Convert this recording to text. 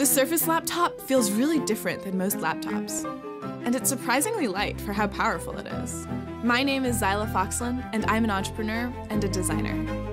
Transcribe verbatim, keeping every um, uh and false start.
The Surface Laptop feels really different than most laptops, and it's surprisingly light for how powerful it is. My name is Zyla Foxlin, and I'm an entrepreneur and a designer.